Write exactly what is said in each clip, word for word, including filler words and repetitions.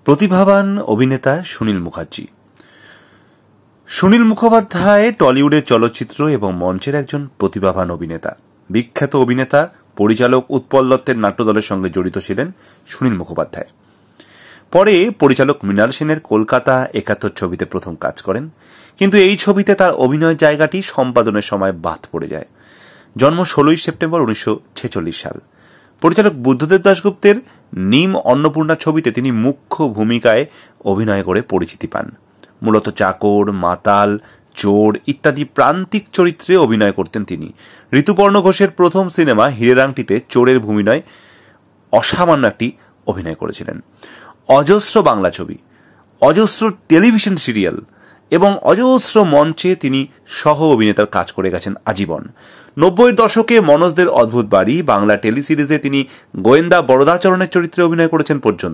প্রতিভাবান অভিনেতা সুনীল মুখার্জি। সুনীল মুখোপাধ্যায় টলিউডের চলচ্চিত্র এবং মঞ্চের একজন প্রতিভাবান অভিনেতা। বিখ্যাত অভিনেতা, পরিচালক উৎপল দত্তের নাট্যদলের সঙ্গে জড়িত ছিলেন সুনীল মুখোপাধ্যায়। পরে পরিচালক মৃণাল সেনের কলকাতা একাত্তর ছবিতে প্রথম কাজ করেন, কিন্তু এই ছবিতে তার অভিনয় জায়গাটি সম্পাদনের সময় বাদ পড়ে যায়। জন্ম ষোলোই সেপ্টেম্বর উনিশশো ছেচল্লিশ সাল। পরিচালক বুদ্ধদেব দাশগুপ্তের নিম অন্নপূর্ণা ছবিতে তিনি মুখ্য ভূমিকায় অভিনয় করে পরিচিতি পান। মূলত চাকর, মাতাল, চোর ইত্যাদি প্রান্তিক চরিত্রে অভিনয় করতেন তিনি। ঋতুপর্ণ ঘোষের প্রথম সিনেমা হীরের আংটিতে চোরের ভূমিকায় অসামান্য একটি অভিনয় করেছিলেন। অজস্র বাংলা ছবি, অজস্র টেলিভিশন সিরিয়াল এবং অজস্র মঞ্চে তিনি সহ অভিনেতার কাজ করে গেছেন আজীবন। নব্বইয়ের দশকে মনোজদের অদ্ভুত বাড়ি বাংলা টেলি সিরিজে তিনি গোয়েন্দা বরদাচরণের চরিত্রে অভিনয় করেছেন পর্যন্ত।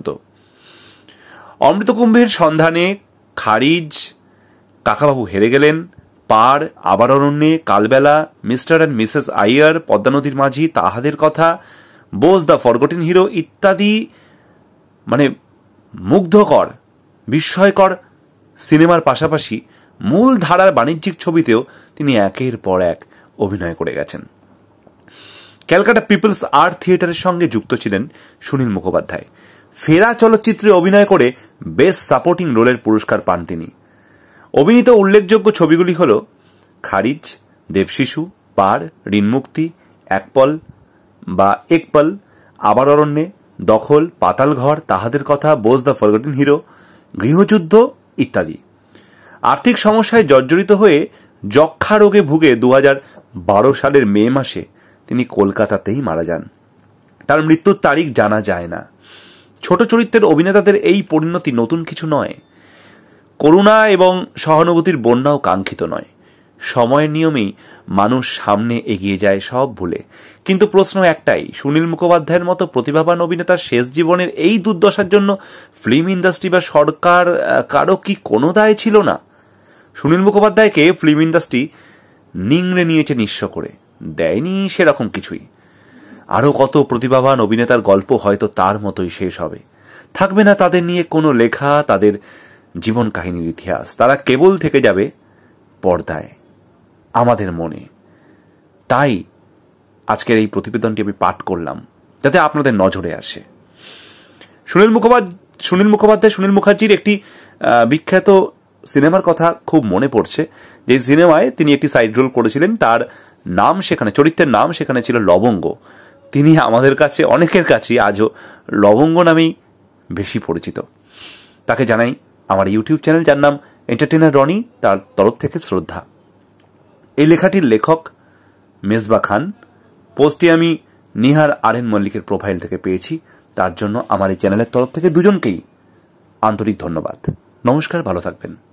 অমৃতকুম্ভের সন্ধানে, খারিজ, কাকাবাবু হেরে গেলেন, Paar, Abar Aranye, Kalbela, Mr and Mrs Iyer, Padma নদীর মাঝি, তাহাদের কথা, বোস দ্য ফরগটেন হিরো ইত্যাদি মানে মুগ্ধকর, বিস্ময়কর সিনেমার পাশাপাশি মূল ধারার বাণিজ্যিক ছবিতেও তিনি একের পর এক অভিনয় করে গেছেন। ক্যালকাটা পিপলস আর্ট থিয়েটারের সঙ্গে যুক্ত ছিলেন সুনীল মুখোপাধ্যায়। ফেরা চলচ্চিত্রে অভিনয় করে বেস্ট সাপোর্টিং রোলের পুরস্কার পান তিনি। অভিনীত উল্লেখযোগ্য ছবিগুলি হল খারিজ, দেবশিশু, পার, ঋণমুক্তি, একপল বা একপল, আবার অরণ্যে, দখল, পাতালঘর, তাহাদের কথা, বোস দ্য ফরগটেন হিরো, গৃহযুদ্ধ ইত্যাদি। আর্থিক সমস্যায় জর্জরিত হয়ে যক্ষা রোগে ভুগে দু হাজার বারো সালের মে মাসে তিনি কলকাতাতেই মারা যান। তার মৃত্যুর তারিখ জানা যায় না। ছোট চরিত্রের অভিনেতাদের এই পরিণতি নতুন কিছু নয়। করুণা এবং সহানুভূতির বন্যাও কাঙ্ক্ষিত নয়। সময়ের নিয়মেই মানুষ সামনে এগিয়ে যায় সব ভুলে। কিন্তু প্রশ্ন একটাই, সুনীল মুখোপাধ্যায়ের মতো প্রতিভাবান অভিনেতার শেষ জীবনের এই দুর্দশার জন্য ফিল্ম ইন্ডাস্ট্রি বা সরকার কারো কি কোনো দায় ছিল না? সুনীল মুখোপাধ্যায়কে ফিল্ম ইন্ডাস্ট্রি নিংড়ে নিয়েছে নিঃস্ব করে, দেয়নি সেরকম কিছুই। আরও কত প্রতিভাবান অভিনেতার গল্প হয়তো তার মতোই শেষ হবে। থাকবে না তাদের নিয়ে কোনো লেখা, তাদের জীবন কাহিনীর ইতিহাস। তারা কেবল থেকে যাবে পর্দায়, আমাদের মনে। তাই আজকের এই প্রতিবেদনটি আমি পাঠ করলাম, যাতে আপনাদের নজরে আসে। সুনীল মুখোপাধ্যায় সুনীল মুখোপাধ্যায় সুনীল মুখার্জির একটি বিখ্যাত সিনেমার কথা খুব মনে পড়ছে, যে সিনেমায় তিনি একটি সাইড রোল করেছিলেন। তার নাম সেখানে, চরিত্রের নাম সেখানে ছিল লবঙ্গ। তিনি আমাদের কাছে, অনেকের কাছে আজও লবঙ্গ নামেই বেশি পরিচিত। তাকে জানাই আমার ইউটিউব চ্যানেল, যার নাম এন্টারটেনার রনি, তার তরফ থেকে শ্রদ্ধা। এই লেখাটির লেখক মেজবা খান। পোস্টটি আমি নিহার আর এন মল্লিকের প্রোফাইল থেকে পেয়েছি। তার জন্য আমার এই চ্যানেলের তরফ থেকে দুজনকেই আন্তরিক ধন্যবাদ। নমস্কার, ভালো থাকবেন।